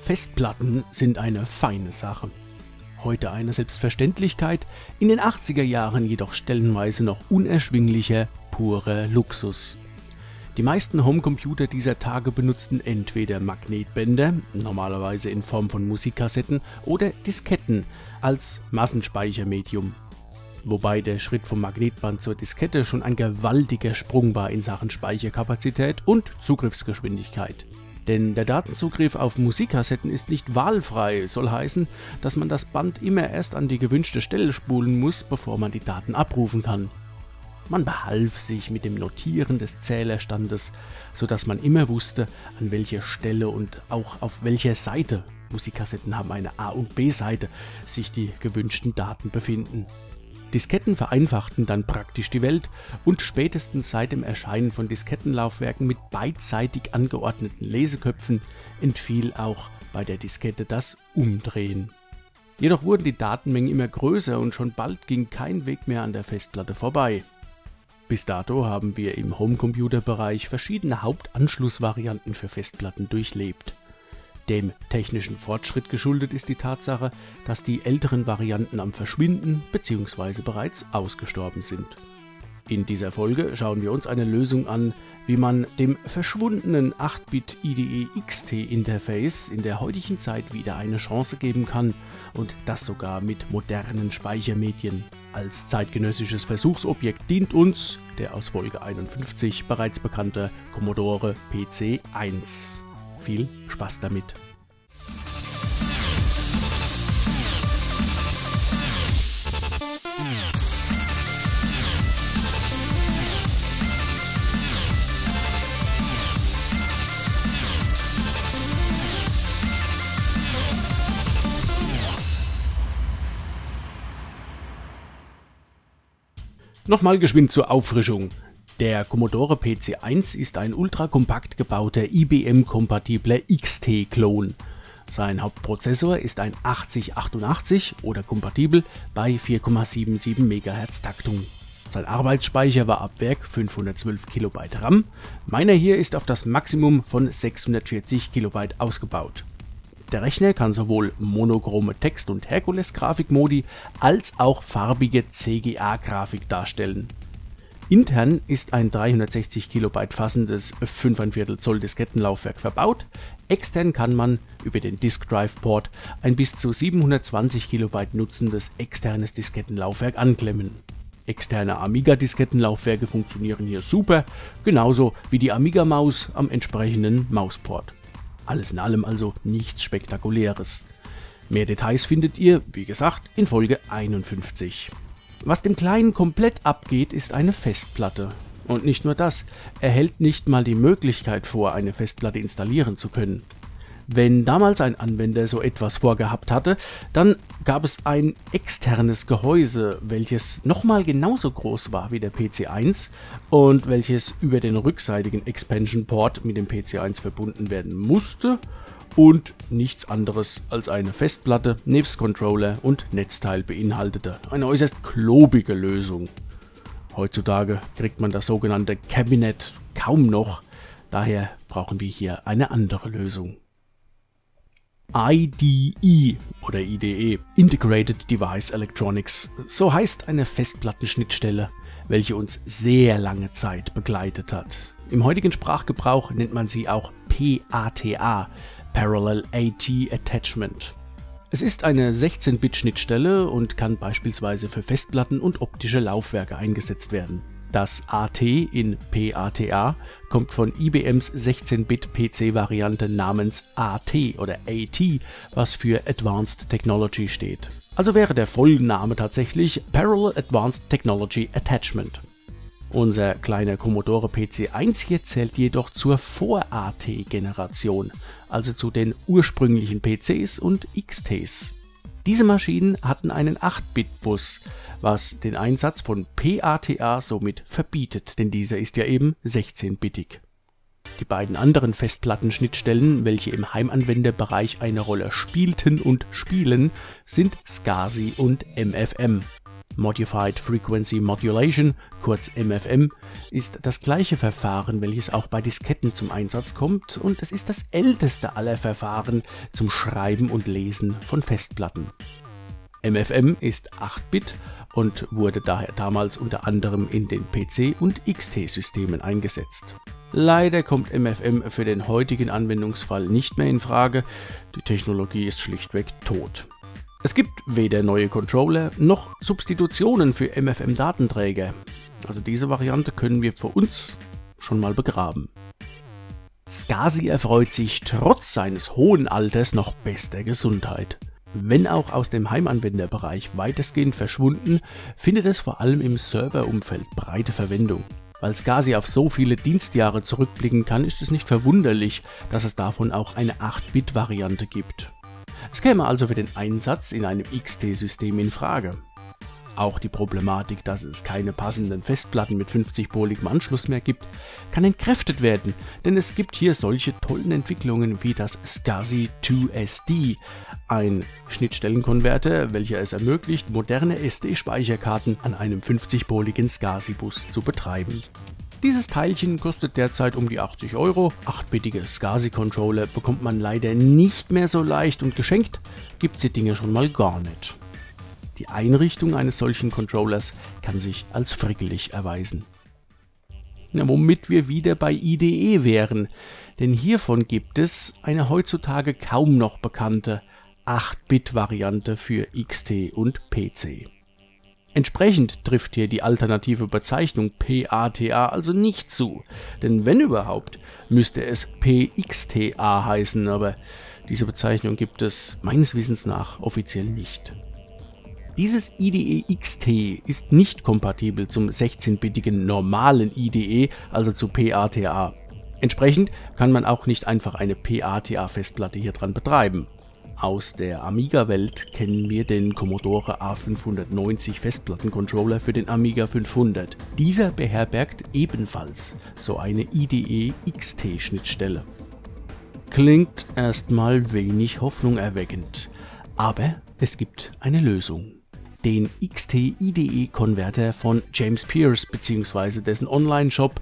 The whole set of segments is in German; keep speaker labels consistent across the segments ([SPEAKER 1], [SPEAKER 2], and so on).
[SPEAKER 1] Festplatten sind eine feine Sache. Heute eine Selbstverständlichkeit, in den 80er Jahren jedoch stellenweise noch unerschwinglicher, purer Luxus. Die meisten Homecomputer dieser Tage benutzten entweder Magnetbänder, normalerweise in Form von Musikkassetten, oder Disketten als Massenspeichermedium. Wobei der Schritt vom Magnetband zur Diskette schon ein gewaltiger Sprung war in Sachen Speicherkapazität und Zugriffsgeschwindigkeit. Denn der Datenzugriff auf Musikkassetten ist nicht wahlfrei, soll heißen, dass man das Band immer erst an die gewünschte Stelle spulen muss, bevor man die Daten abrufen kann. Man behalf sich mit dem Notieren des Zählerstandes, sodass man immer wusste, an welcher Stelle und auch auf welcher Seite, Musikkassetten haben eine A- und B-Seite, sich die gewünschten Daten befinden. Disketten vereinfachten dann praktisch die Welt und spätestens seit dem Erscheinen von Diskettenlaufwerken mit beidseitig angeordneten Leseköpfen entfiel auch bei der Diskette das Umdrehen. Jedoch wurden die Datenmengen immer größer und schon bald ging kein Weg mehr an der Festplatte vorbei. Bis dato haben wir im Homecomputer-Bereich verschiedene Hauptanschlussvarianten für Festplatten durchlebt. Dem technischen Fortschritt geschuldet ist die Tatsache, dass die älteren Varianten am Verschwinden bzw. bereits ausgestorben sind. In dieser Folge schauen wir uns eine Lösung an, wie man dem verschwundenen 8-Bit IDE XT-Interface in der heutigen Zeit wieder eine Chance geben kann und das sogar mit modernen Speichermedien. Als zeitgenössisches Versuchsobjekt dient uns der aus Folge 51 bereits bekannte Commodore PC-1. Viel Spaß damit! Nochmal geschwind zur Auffrischung. Der Commodore PC-1 ist ein ultrakompakt gebauter IBM-kompatibler XT-Klon. Sein Hauptprozessor ist ein 8088 oder kompatibel bei 4,77 MHz Taktung. Sein Arbeitsspeicher war ab Werk 512 KB RAM, meiner hier ist auf das Maximum von 640 KB ausgebaut. Der Rechner kann sowohl monochrome Text- und Hercules-Grafikmodi als auch farbige CGA-Grafik darstellen. Intern ist ein 360 KB fassendes 5,25 Zoll Diskettenlaufwerk verbaut, extern kann man über den Disk Drive Port ein bis zu 720 KB nutzendes externes Diskettenlaufwerk anklemmen. Externe Amiga-Diskettenlaufwerke funktionieren hier super, genauso wie die Amiga-Maus am entsprechenden Mausport. Alles in allem also nichts Spektakuläres. Mehr Details findet ihr, wie gesagt, in Folge 51. Was dem Kleinen komplett abgeht, ist eine Festplatte. Und nicht nur das, er hält nicht mal die Möglichkeit vor, eine Festplatte installieren zu können. Wenn damals ein Anwender so etwas vorgehabt hatte, dann gab es ein externes Gehäuse, welches nochmal genauso groß war wie der PC-1 und welches über den rückseitigen Expansion Port mit dem PC-1 verbunden werden musste und nichts anderes als eine Festplatte nebst Controller und Netzteil beinhaltete. Eine äußerst klobige Lösung. Heutzutage kriegt man das sogenannte Cabinet kaum noch, daher brauchen wir hier eine andere Lösung. IDE oder IDE, Integrated Device Electronics, so heißt eine Festplattenschnittstelle, welche uns sehr lange Zeit begleitet hat. Im heutigen Sprachgebrauch nennt man sie auch PATA, Parallel AT Attachment. Es ist eine 16-Bit-Schnittstelle und kann beispielsweise für Festplatten und optische Laufwerke eingesetzt werden. Das AT in PATA kommt von IBMs 16-Bit-PC-Variante namens AT oder AT, was für Advanced Technology steht. Also wäre der Vollname tatsächlich Parallel Advanced Technology Attachment. Unser kleiner Commodore PC-1 hier zählt jedoch zur Vor-AT-Generation, also zu den ursprünglichen PCs und XTs. Diese Maschinen hatten einen 8-Bit-Bus, was den Einsatz von PATA somit verbietet, denn dieser ist ja eben 16-bittig. Die beiden anderen Festplattenschnittstellen, welche im Heimanwenderbereich eine Rolle spielten und spielen, sind SCSI und MFM. Modified Frequency Modulation, kurz MFM, ist das gleiche Verfahren, welches auch bei Disketten zum Einsatz kommt, und es ist das älteste aller Verfahren zum Schreiben und Lesen von Festplatten. MFM ist 8-Bit und wurde daher damals unter anderem in den PC- und XT-Systemen eingesetzt. Leider kommt MFM für den heutigen Anwendungsfall nicht mehr in Frage, die Technologie ist schlichtweg tot. Es gibt weder neue Controller noch Substitutionen für MFM-Datenträger, also diese Variante können wir für uns schon mal begraben. SCSI erfreut sich trotz seines hohen Alters noch bester Gesundheit. Wenn auch aus dem Heimanwenderbereich weitestgehend verschwunden, findet es vor allem im Serverumfeld breite Verwendung. Weil SCSI auf so viele Dienstjahre zurückblicken kann, ist es nicht verwunderlich, dass es davon auch eine 8-Bit-Variante gibt. Es käme also für den Einsatz in einem XT-System in Frage. Auch die Problematik, dass es keine passenden Festplatten mit 50-poligem Anschluss mehr gibt, kann entkräftet werden, denn es gibt hier solche tollen Entwicklungen wie das SCSI 2SD, ein Schnittstellenkonverter, welcher es ermöglicht, moderne SD-Speicherkarten an einem 50-poligen SCSI-Bus zu betreiben. Dieses Teilchen kostet derzeit um die 80 €, 8-bittige SCSI-Controller bekommt man leider nicht mehr so leicht und geschenkt gibt's die Dinge schon mal gar nicht. Die Einrichtung eines solchen Controllers kann sich als frickelig erweisen. Ja, womit wir wieder bei IDE wären, denn hiervon gibt es eine heutzutage kaum noch bekannte 8-Bit-Variante für XT und PC. Entsprechend trifft hier die alternative Bezeichnung PATA also nicht zu, denn wenn überhaupt, müsste es PXTA heißen, aber diese Bezeichnung gibt es meines Wissens nach offiziell nicht. Dieses IDE XT ist nicht kompatibel zum 16-bittigen normalen IDE, also zu PATA. Entsprechend kann man auch nicht einfach eine PATA-Festplatte hier dran betreiben. Aus der Amiga-Welt kennen wir den Commodore A590 Festplattencontroller für den Amiga 500. Dieser beherbergt ebenfalls so eine IDE XT-Schnittstelle. Klingt erstmal wenig hoffnungserweckend, aber es gibt eine Lösung. Den XT-IDE-Konverter von James Pearce bzw. dessen Online-Shop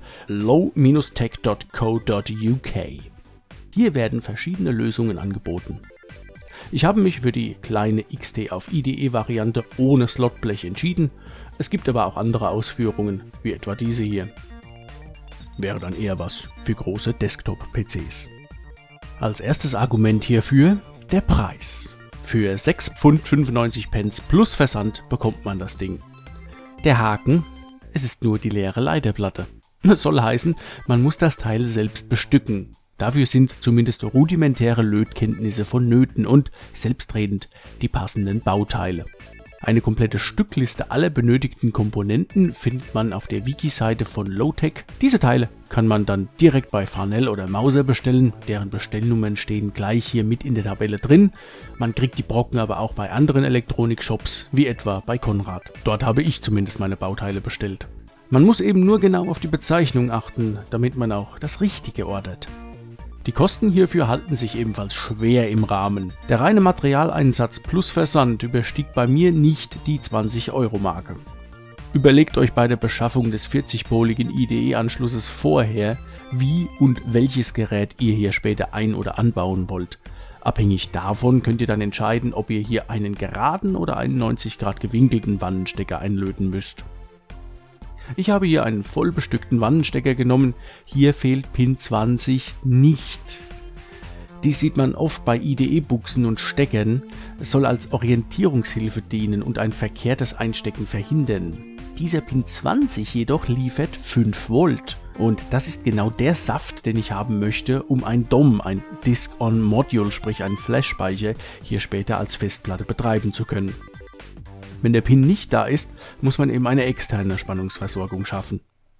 [SPEAKER 1] low-tech.co.uk. Hier werden verschiedene Lösungen angeboten. Ich habe mich für die kleine XT auf IDE-Variante ohne Slotblech entschieden, es gibt aber auch andere Ausführungen, wie etwa diese hier. Wäre dann eher was für große Desktop-PCs. Als erstes Argument hierfür der Preis. Für 6,95 Pfund plus Versand bekommt man das Ding. Der Haken, es ist nur die leere Leiterplatte. Das soll heißen, man muss das Teil selbst bestücken. Dafür sind zumindest rudimentäre Lötkenntnisse vonnöten und, selbstredend, die passenden Bauteile. Eine komplette Stückliste aller benötigten Komponenten findet man auf der Wiki-Seite von Low-Tech. Diese Teile kann man dann direkt bei Farnell oder Mouser bestellen, deren Bestellnummern stehen gleich hier mit in der Tabelle drin. Man kriegt die Brocken aber auch bei anderen Elektronik-Shops, wie etwa bei Konrad. Dort habe ich zumindest meine Bauteile bestellt. Man muss eben nur genau auf die Bezeichnung achten, damit man auch das Richtige ordert. Die Kosten hierfür halten sich ebenfalls schwer im Rahmen. Der reine Materialeinsatz plus Versand überstiegt bei mir nicht die 20-Euro-Marke. Überlegt euch bei der Beschaffung des 40-poligen IDE-Anschlusses vorher, wie und welches Gerät ihr hier später ein- oder anbauen wollt. Abhängig davon könnt ihr dann entscheiden, ob ihr hier einen geraden oder einen 90 Grad gewinkelten Wannenstecker einlöten müsst. Ich habe hier einen voll bestückten Wannenstecker genommen, hier fehlt Pin 20 nicht. Dies sieht man oft bei IDE-Buchsen und Steckern, es soll als Orientierungshilfe dienen und ein verkehrtes Einstecken verhindern. Dieser Pin 20 jedoch liefert 5 Volt und das ist genau der Saft, den ich haben möchte, um ein DOM, ein Disk-on-Module, sprich einen Flash-Speicher, hier später als Festplatte betreiben zu können. Wenn der Pin nicht da ist, muss man eben eine externe Spannungsversorgung schaffen.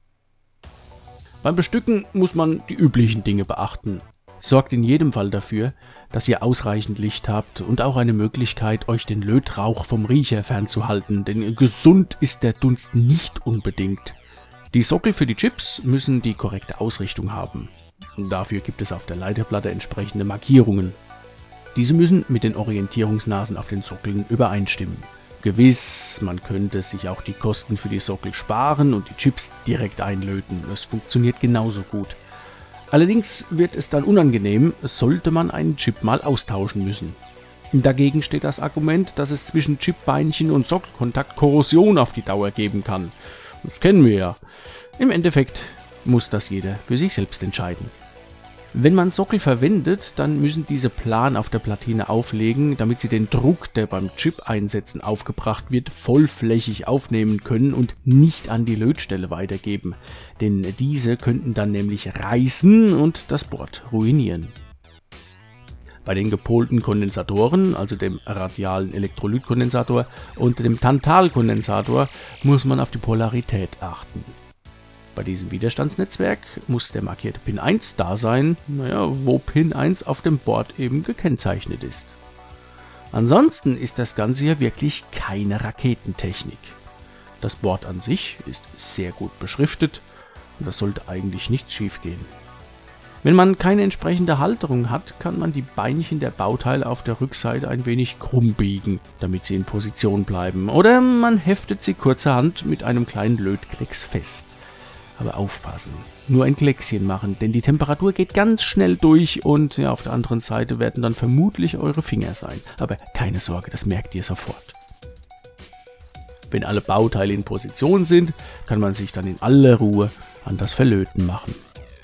[SPEAKER 1] Beim Bestücken muss man die üblichen Dinge beachten. Sorgt in jedem Fall dafür, dass ihr ausreichend Licht habt und auch eine Möglichkeit, euch den Lötrauch vom Riecher fernzuhalten, denn gesund ist der Dunst nicht unbedingt. Die Sockel für die Chips müssen die korrekte Ausrichtung haben. Dafür gibt es auf der Leiterplatte entsprechende Markierungen. Diese müssen mit den Orientierungsnasen auf den Sockeln übereinstimmen. Gewiss, man könnte sich auch die Kosten für die Sockel sparen und die Chips direkt einlöten. Das funktioniert genauso gut. Allerdings wird es dann unangenehm, sollte man einen Chip mal austauschen müssen. Dagegen steht das Argument, dass es zwischen Chipbeinchen und Sockelkontakt Korrosion auf die Dauer geben kann. Das kennen wir ja. Im Endeffekt muss das jeder für sich selbst entscheiden. Wenn man Sockel verwendet, dann müssen diese plan auf der Platine auflegen, damit sie den Druck, der beim Chip-Einsetzen aufgebracht wird, vollflächig aufnehmen können und nicht an die Lötstelle weitergeben. Denn diese könnten dann nämlich reißen und das Board ruinieren. Bei den gepolten Kondensatoren, also dem radialen Elektrolytkondensator und dem Tantalkondensator, muss man auf die Polarität achten. Bei diesem Widerstandsnetzwerk muss der markierte Pin 1 da sein, wo Pin 1 auf dem Board eben gekennzeichnet ist. Ansonsten ist das Ganze hier wirklich keine Raketentechnik. Das Board an sich ist sehr gut beschriftet und das sollte eigentlich nichts schief gehen. Wenn man keine entsprechende Halterung hat, kann man die Beinchen der Bauteile auf der Rückseite ein wenig krumm biegen, damit sie in Position bleiben. Oder man heftet sie kurzerhand mit einem kleinen Lötklecks fest. Aber aufpassen, nur ein Kleckschen machen, denn die Temperatur geht ganz schnell durch und auf der anderen Seite werden dann vermutlich eure Finger sein. Aber keine Sorge, das merkt ihr sofort. Wenn alle Bauteile in Position sind, kann man sich dann in aller Ruhe an das Verlöten machen.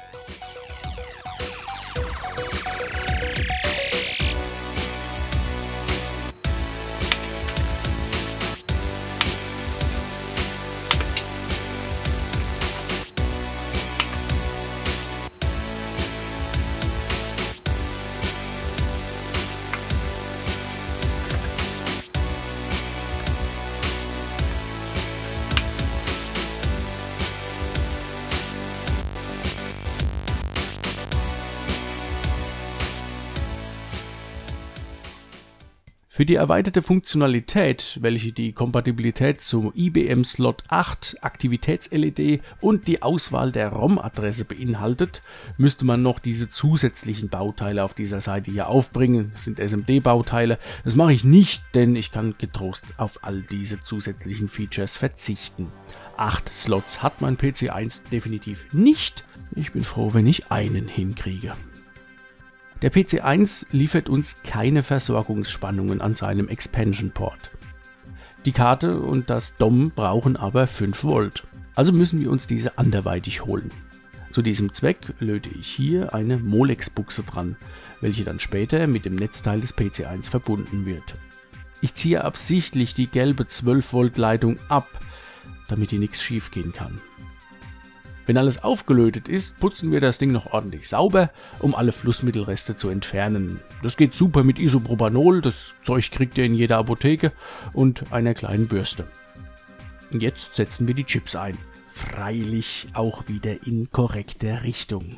[SPEAKER 1] Für die erweiterte Funktionalität, welche die Kompatibilität zum IBM Slot 8, Aktivitäts-LED und die Auswahl der ROM-Adresse beinhaltet, müsste man noch diese zusätzlichen Bauteile auf dieser Seite hier aufbringen. Das sind SMD-Bauteile. Das mache ich nicht, denn ich kann getrost auf all diese zusätzlichen Features verzichten. 8 Slots hat mein PC1 definitiv nicht. Ich bin froh, wenn ich einen hinkriege. Der PC1 liefert uns keine Versorgungsspannungen an seinem Expansion Port. Die Karte und das DOM brauchen aber 5 Volt, also müssen wir uns diese anderweitig holen. Zu diesem Zweck löte ich hier eine Molex-Buchse dran, welche dann später mit dem Netzteil des PC1 verbunden wird. Ich ziehe absichtlich die gelbe 12 Volt Leitung ab, damit hier nichts schief gehen kann. Wenn alles aufgelötet ist, putzen wir das Ding noch ordentlich sauber, um alle Flussmittelreste zu entfernen. Das geht super mit Isopropanol, das Zeug kriegt ihr in jeder Apotheke, und einer kleinen Bürste. Und jetzt setzen wir die Chips ein. Freilich auch wieder in korrekter Richtung.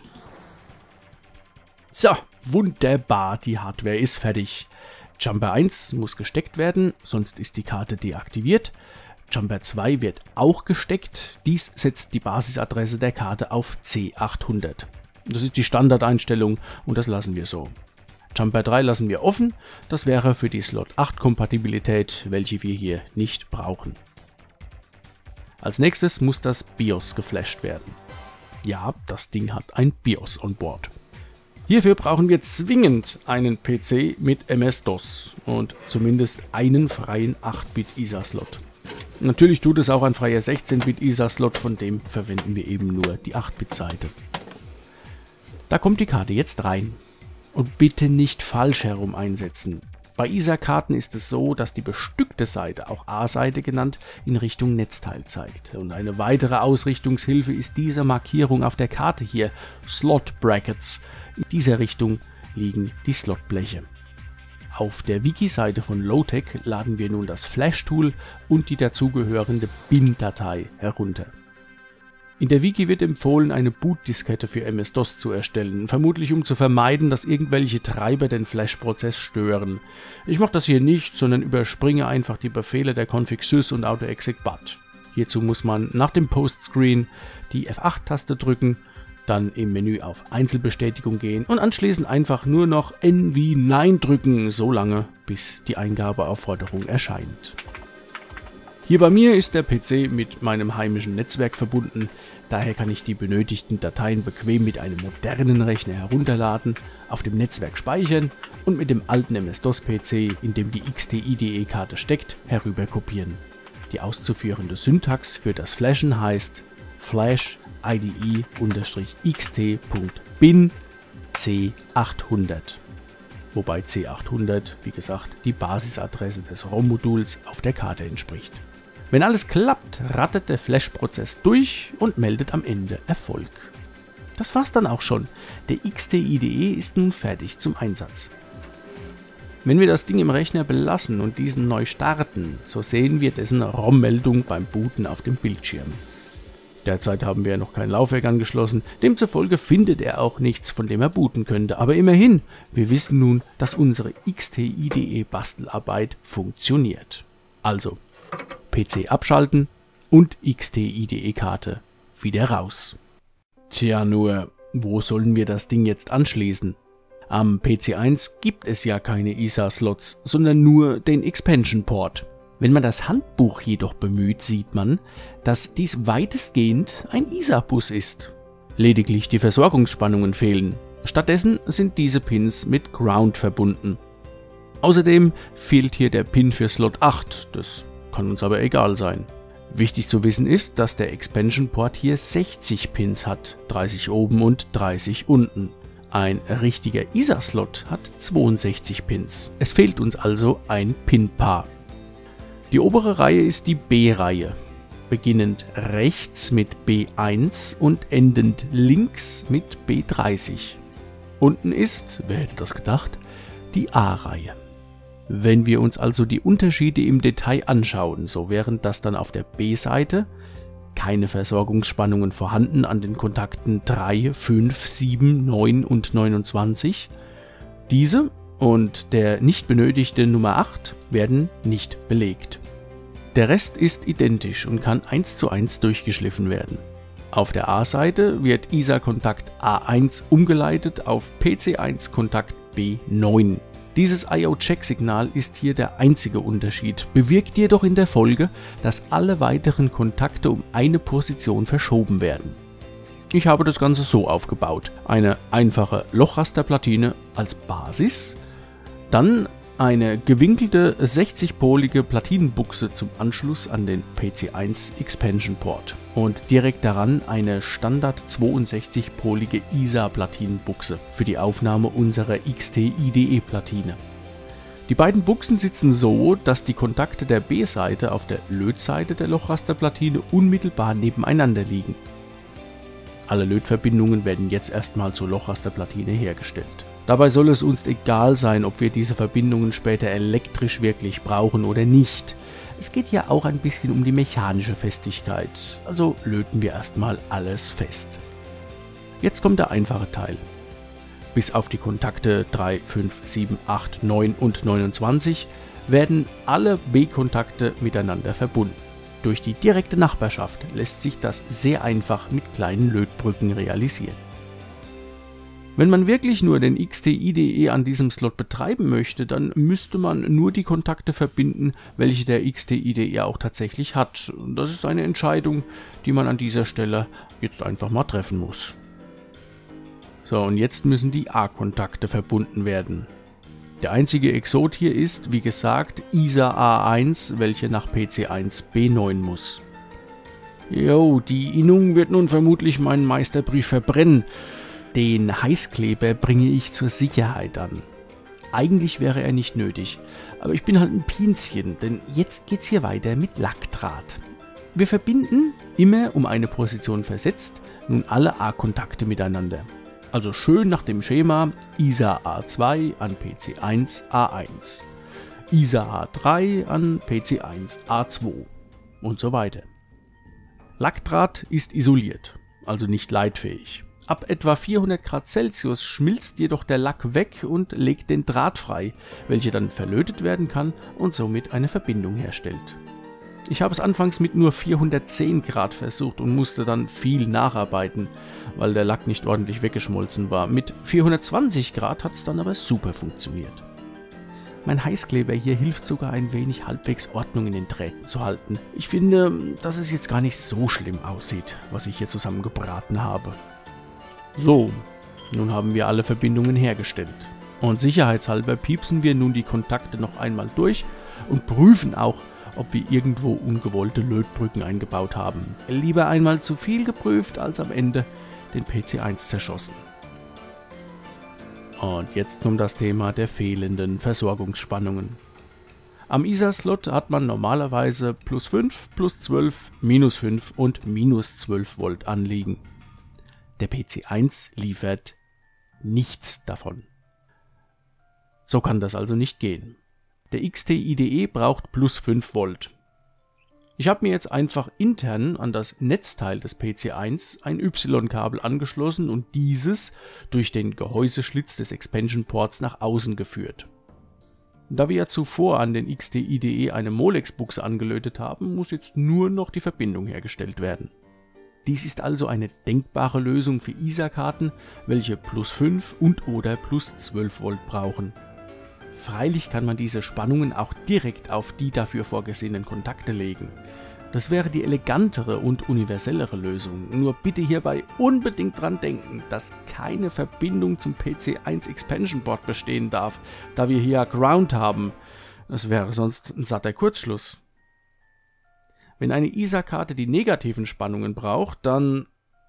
[SPEAKER 1] So, wunderbar, die Hardware ist fertig. Jumper 1 muss gesteckt werden, sonst ist die Karte deaktiviert. Jumper 2 wird auch gesteckt. Dies setzt die Basisadresse der Karte auf C800. Das ist die Standardeinstellung und das lassen wir so. Jumper 3 lassen wir offen. Das wäre für die Slot 8 Kompatibilität, welche wir hier nicht brauchen. Als nächstes muss das BIOS geflasht werden. Ja, das Ding hat ein BIOS on board. Hierfür brauchen wir zwingend einen PC mit MS-DOS und zumindest einen freien 8-Bit ISA-Slot. Natürlich tut es auch ein freier 16-Bit ISA-Slot, von dem verwenden wir eben nur die 8-Bit-Seite. Da kommt die Karte jetzt rein. Und bitte nicht falsch herum einsetzen. Bei ISA-Karten ist es so, dass die bestückte Seite, auch A-Seite genannt, in Richtung Netzteil zeigt. Und eine weitere Ausrichtungshilfe ist diese Markierung auf der Karte hier, Slot Brackets. In dieser Richtung liegen die Slotbleche. Auf der Wiki-Seite von Low-Tech laden wir nun das Flash-Tool und die dazugehörende Bin-Datei herunter. In der Wiki wird empfohlen, eine Bootdiskette für MS-DOS zu erstellen, vermutlich um zu vermeiden, dass irgendwelche Treiber den Flash-Prozess stören. Ich mache das hier nicht, sondern überspringe einfach die Befehle der config-sys und autoexec-bat. Hierzu muss man nach dem Post-Screen die F8-Taste drücken, dann im Menü auf Einzelbestätigung gehen und anschließend einfach nur noch NV Nein drücken, so lange bis die Eingabeaufforderung erscheint. Hier bei mir ist der PC mit meinem heimischen Netzwerk verbunden, daher kann ich die benötigten Dateien bequem mit einem modernen Rechner herunterladen, auf dem Netzwerk speichern und mit dem alten MS-DOS-PC, in dem die XT-IDE-Karte steckt, herüber kopieren. Die auszuführende Syntax für das Flashen heißt flash IDE-xt.bin C800. Wobei C800, wie gesagt, die Basisadresse des ROM-Moduls auf der Karte entspricht. Wenn alles klappt, rattert der Flash-Prozess durch und meldet am Ende Erfolg. Das war's dann auch schon. Der XT-IDE ist nun fertig zum Einsatz. Wenn wir das Ding im Rechner belassen und diesen neu starten, so sehen wir dessen ROM-Meldung beim Booten auf dem Bildschirm. Derzeit haben wir noch kein Laufwerk angeschlossen, demzufolge findet er auch nichts, von dem er booten könnte. Aber immerhin, wir wissen nun, dass unsere XT-IDE-Bastelarbeit funktioniert. Also, PC abschalten und XT-IDE-Karte wieder raus. Tja, nur, wo sollen wir das Ding jetzt anschließen? Am PC1 gibt es ja keine ISA-Slots, sondern nur den Expansion-Port. Wenn man das Handbuch jedoch bemüht, sieht man, dass dies weitestgehend ein ISA-Bus ist. Lediglich die Versorgungsspannungen fehlen. Stattdessen sind diese Pins mit Ground verbunden. Außerdem fehlt hier der Pin für Slot 8, das kann uns aber egal sein. Wichtig zu wissen ist, dass der Expansion Port hier 60 Pins hat, 30 oben und 30 unten. Ein richtiger ISA-Slot hat 62 Pins. Es fehlt uns also ein Pin-Paar. Die obere Reihe ist die B-Reihe, beginnend rechts mit B1 und endend links mit B30. Unten ist, wer hätte das gedacht, die A-Reihe. Wenn wir uns also die Unterschiede im Detail anschauen, so wären das dann auf der B-Seite keine Versorgungsspannungen vorhanden an den Kontakten 3, 5, 7, 9 und 29. Diese und der nicht benötigte Nummer 8 werden nicht belegt. Der Rest ist identisch und kann 1:1 durchgeschliffen werden. Auf der A-Seite wird ISA-Kontakt A1 umgeleitet auf PC1-Kontakt B9. Dieses IO-Check-Signal ist hier der einzige Unterschied, bewirkt jedoch in der Folge, dass alle weiteren Kontakte um eine Position verschoben werden. Ich habe das Ganze so aufgebaut: eine einfache Lochrasterplatine als Basis, dann eine gewinkelte 60-polige Platinenbuchse zum Anschluss an den PC1 Expansion Port und direkt daran eine Standard 62-polige ISA-Platinenbuchse für die Aufnahme unserer XT-IDE-Platine. Die beiden Buchsen sitzen so, dass die Kontakte der B-Seite auf der Lötseite der Lochrasterplatine unmittelbar nebeneinander liegen. Alle Lötverbindungen werden jetzt erstmal zur Lochrasterplatine hergestellt. Dabei soll es uns egal sein, ob wir diese Verbindungen später elektrisch wirklich brauchen oder nicht. Es geht ja auch ein bisschen um die mechanische Festigkeit, also löten wir erstmal alles fest. Jetzt kommt der einfache Teil. Bis auf die Kontakte 3, 5, 7, 8, 9 und 29 werden alle B-Kontakte miteinander verbunden. Durch die direkte Nachbarschaft lässt sich das sehr einfach mit kleinen Lötbrücken realisieren. Wenn man wirklich nur den XT-IDE an diesem Slot betreiben möchte, dann müsste man nur die Kontakte verbinden, welche der XT-IDE auch tatsächlich hat. Das ist eine Entscheidung, die man an dieser Stelle jetzt einfach mal treffen muss. So, und jetzt müssen die A-Kontakte verbunden werden. Der einzige Exot hier ist, wie gesagt, ISA A1, welche nach PC1 B9 muss. Jo, die Innung wird nun vermutlich meinen Meisterbrief verbrennen. Den Heißkleber bringe ich zur Sicherheit an. Eigentlich wäre er nicht nötig, aber ich bin halt ein Pinzchen, denn jetzt geht's hier weiter mit Lackdraht. Wir verbinden, immer um eine Position versetzt, nun alle A-Kontakte miteinander. Also schön nach dem Schema ISA A2 an PC1 A1, ISA A3 an PC1 A2 und so weiter. Lackdraht ist isoliert, also nicht leitfähig. Ab etwa 400 Grad Celsius schmilzt jedoch der Lack weg und legt den Draht frei, welcher dann verlötet werden kann und somit eine Verbindung herstellt. Ich habe es anfangs mit nur 410 Grad versucht und musste dann viel nacharbeiten, weil der Lack nicht ordentlich weggeschmolzen war. Mit 420 Grad hat es dann aber super funktioniert. Mein Heißkleber hier hilft sogar ein wenig halbwegs Ordnung in den Drähten zu halten. Ich finde, dass es jetzt gar nicht so schlimm aussieht, was ich hier zusammengebraten habe. So, nun haben wir alle Verbindungen hergestellt. Und sicherheitshalber piepsen wir nun die Kontakte noch einmal durch und prüfen auch, ob wir irgendwo ungewollte Lötbrücken eingebaut haben. Lieber einmal zu viel geprüft, als am Ende den PC1 zerschossen. Und jetzt kommt das Thema der fehlenden Versorgungsspannungen. Am ISA-Slot hat man normalerweise +5, +12, -5 und -12 Volt anliegen. Der PC1 liefert nichts davon. So kann das also nicht gehen. Der XT-IDE braucht +5 Volt. Ich habe mir jetzt einfach intern an das Netzteil des PC1 ein Y-Kabel angeschlossen und dieses durch den Gehäuseschlitz des Expansion Ports nach außen geführt. Da wir ja zuvor an den XT-IDE eine Molex-Buchse angelötet haben, muss jetzt nur noch die Verbindung hergestellt werden. Dies ist also eine denkbare Lösung für ISA-Karten, welche +5 und oder +12 Volt brauchen. Freilich kann man diese Spannungen auch direkt auf die dafür vorgesehenen Kontakte legen. Das wäre die elegantere und universellere Lösung. Nur bitte hierbei unbedingt dran denken, dass keine Verbindung zum PC1 Expansion Board bestehen darf, da wir hier Ground haben. Das wäre sonst ein satter Kurzschluss. Wenn eine ISA-Karte die negativen Spannungen braucht, dann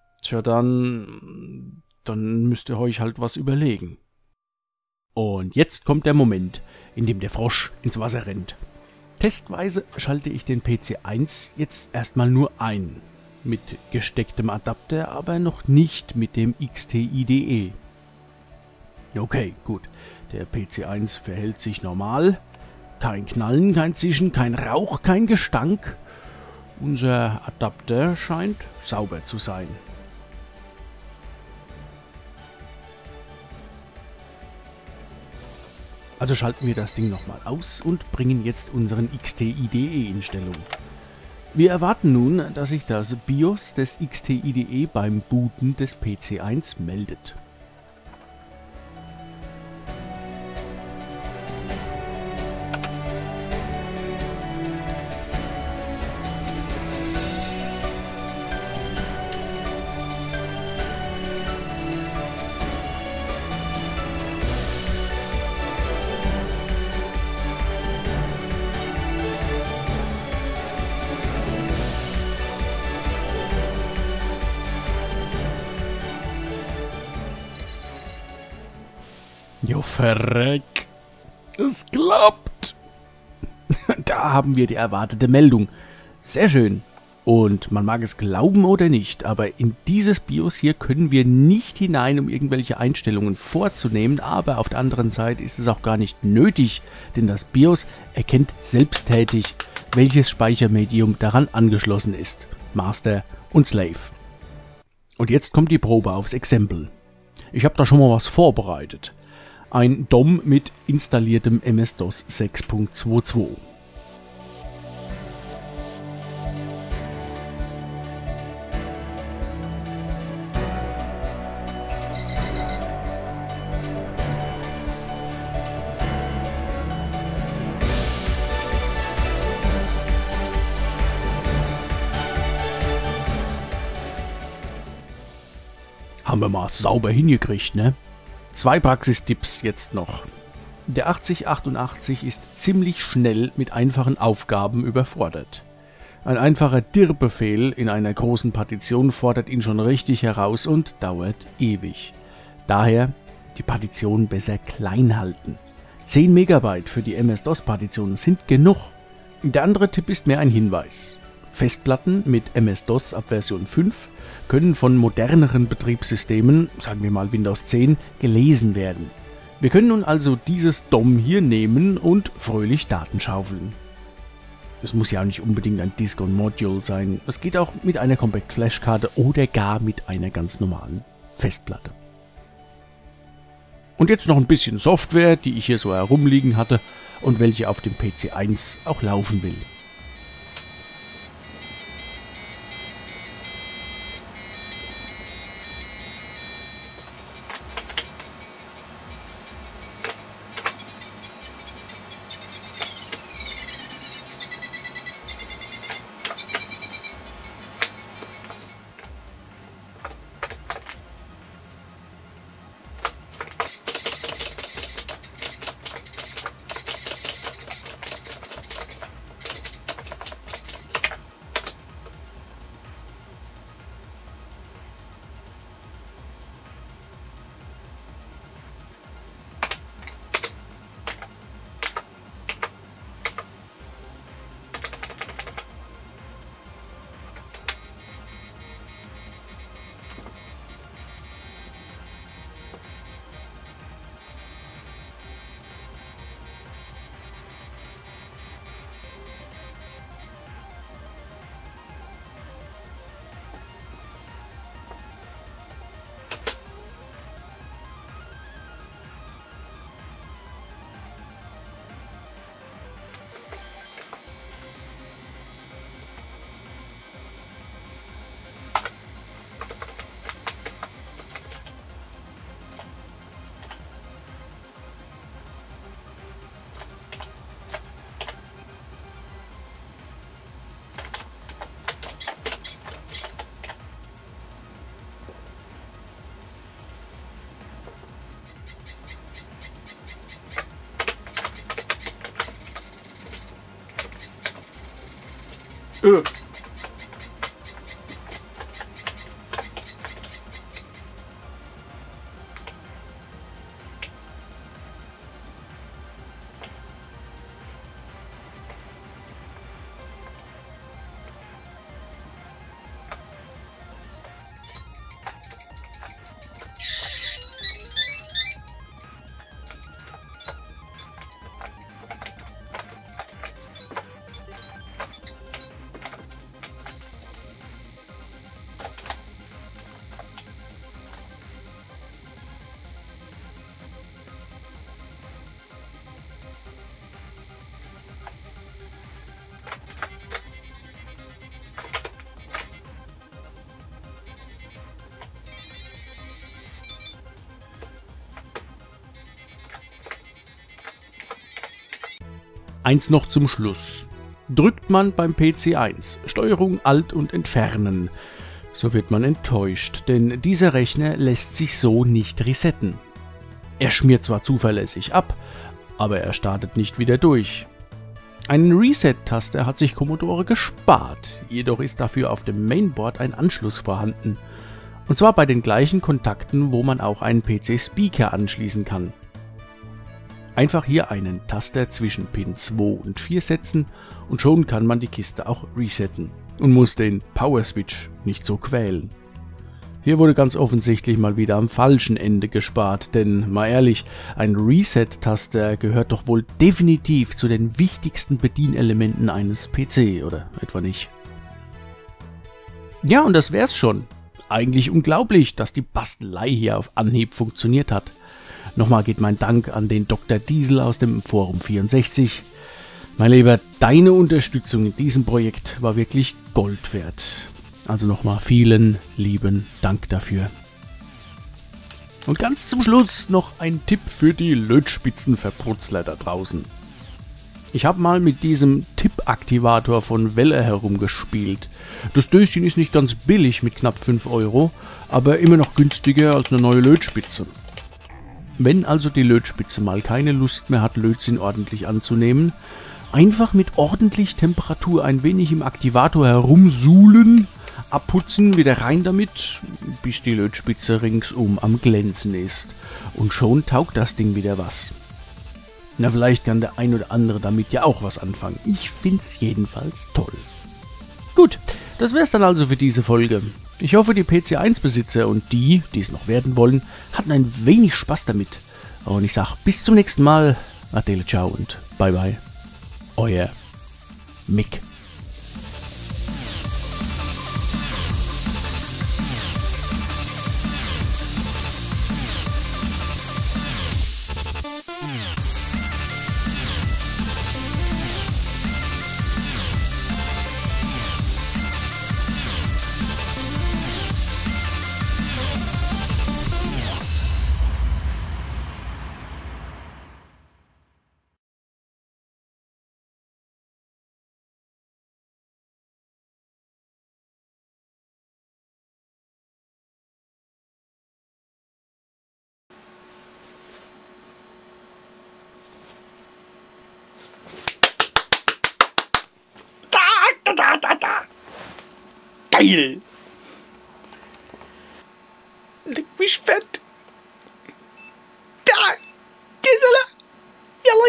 [SPEAKER 1] müsst ihr euch halt was überlegen. Und jetzt kommt der Moment, in dem der Frosch ins Wasser rennt. Testweise schalte ich den PC1 jetzt erstmal nur ein. Mit gestecktem Adapter, aber noch nicht mit dem XT-IDE. Okay, gut. Der PC1 verhält sich normal. Kein Knallen, kein Zischen, kein Rauch, kein Gestank. Unser Adapter scheint sauber zu sein. Also schalten wir das Ding nochmal aus und bringen jetzt unseren XT-IDE in Stellung. Wir erwarten nun, dass sich das BIOS des XT-IDE beim Booten des PC1 meldet. Jo, verreck. Es klappt. Da haben wir die erwartete Meldung. Sehr schön. Und man mag es glauben oder nicht, aber in dieses BIOS hier können wir nicht hinein, um irgendwelche Einstellungen vorzunehmen, aber auf der anderen Seite ist es auch gar nicht nötig, denn das BIOS erkennt selbsttätig, welches Speichermedium daran angeschlossen ist. Master und Slave. Und jetzt kommt die Probe aufs Exempel. Ich habe da schon mal was vorbereitet. Ein DOM mit installiertem MS-DOS 6.22. Haben wir mal sauber hingekriegt, ne? 2 Praxistipps jetzt noch. Der 8088 ist ziemlich schnell mit einfachen Aufgaben überfordert. Ein einfacher Dir-Befehl in einer großen Partition fordert ihn schon richtig heraus und dauert ewig. Daher die Partition besser klein halten. 10 Megabyte für die MS-DOS-Partition sind genug. Der andere Tipp ist mehr ein Hinweis. Festplatten mit MS-DOS ab Version 5 können von moderneren Betriebssystemen, sagen wir mal Windows 10, gelesen werden. Wir können nun also dieses DOM hier nehmen und fröhlich Daten schaufeln. Es muss ja auch nicht unbedingt ein Disk und Module sein, es geht auch mit einer Compact Flash-Karte oder gar mit einer ganz normalen Festplatte. Und jetzt noch ein bisschen Software, die ich hier so herumliegen hatte und welche auf dem PC1 auch laufen will. Eins noch zum Schluss. Drückt man beim PC1 Steuerung Alt und Entfernen, so wird man enttäuscht, denn dieser Rechner lässt sich so nicht resetten. Er schmiert zwar zuverlässig ab, aber er startet nicht wieder durch. Einen Reset-Taster hat sich Commodore gespart, jedoch ist dafür auf dem Mainboard ein Anschluss vorhanden. Und zwar bei den gleichen Kontakten, wo man auch einen PC-Speaker anschließen kann. Einfach hier einen Taster zwischen Pin 2 und 4 setzen und schon kann man die Kiste auch resetten und muss den Power-Switch nicht so quälen. Hier wurde ganz offensichtlich mal wieder am falschen Ende gespart, denn mal ehrlich, ein Reset-Taster gehört doch wohl definitiv zu den wichtigsten Bedienelementen eines PC, oder etwa nicht? Ja, und das wär's schon. Eigentlich unglaublich, dass die Bastelei hier auf Anhieb funktioniert hat. Nochmal geht mein Dank an den Dr. Diesel aus dem Forum 64. Mein Lieber, deine Unterstützung in diesem Projekt war wirklich Gold wert. Also nochmal vielen lieben Dank dafür. Und ganz zum Schluss noch ein Tipp für die Lötspitzenverbrutzler da draußen. Ich habe mal mit diesem Tippaktivator von Welle herumgespielt. Das Döschen ist nicht ganz billig mit knapp 5 €, aber immer noch günstiger als eine neue Lötspitze. Wenn also die Lötspitze mal keine Lust mehr hat, Lötzinn ordentlich anzunehmen, einfach mit ordentlich Temperatur ein wenig im Aktivator herumsuhlen, abputzen, wieder rein damit, bis die Lötspitze ringsum am Glänzen ist. Und schon taugt das Ding wieder was. Na, vielleicht kann der ein oder andere damit ja auch was anfangen. Ich find's jedenfalls toll. Gut, das wär's dann also für diese Folge. Ich hoffe, die PC1-Besitzer und die es noch werden wollen, hatten ein wenig Spaß damit. Und ich sag bis zum nächsten Mal. Adele, ciao und bye bye. Euer Mick.
[SPEAKER 2] Geil! Leck mich fett! Da! Gisela! Jalla,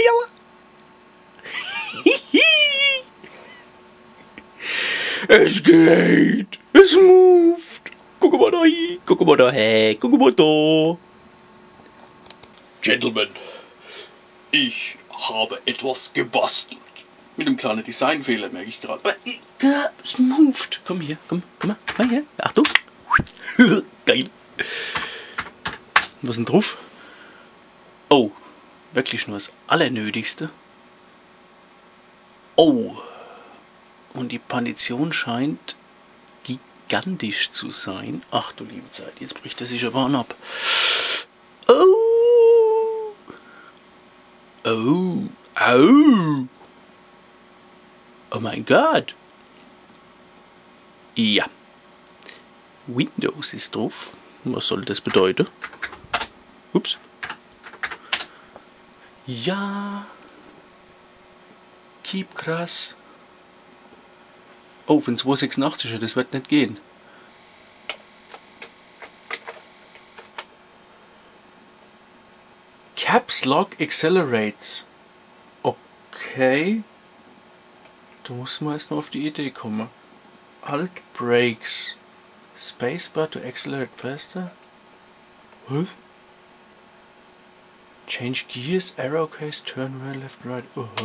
[SPEAKER 2] jalla! Es geht! Es moved! Guck mal da hin! Guck mal da her! Guck mal da! Gentlemen, ich habe etwas gebastelt. Mit einem kleinen Designfehler, merke ich gerade. Es moved. Komm hier, komm mal her. Achtung. Geil. Was ist denn drauf? Oh, wirklich nur das Allernötigste. Oh. Und die Partition scheint gigantisch zu sein. Ach du liebe Zeit, jetzt bricht er sich aber an ab. Oh. Oh. Au. Oh mein Gott. Ja. Windows ist drauf. Was soll das bedeuten? Ups. Ja. Keep krass. Oh, für ein 286er, das wird nicht gehen. Caps Lock Accelerates. Okay. Da muss man erstmal auf die Idee kommen. Alt Brakes. Spacebar to accelerate faster. Was? Change gears, arrow case, turn right, left, right.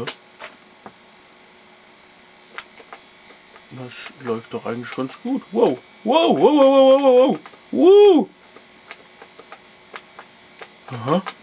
[SPEAKER 2] Das läuft doch eigentlich ganz gut. Wow. Wow, wow, wow, wow, wow, wow. Aha.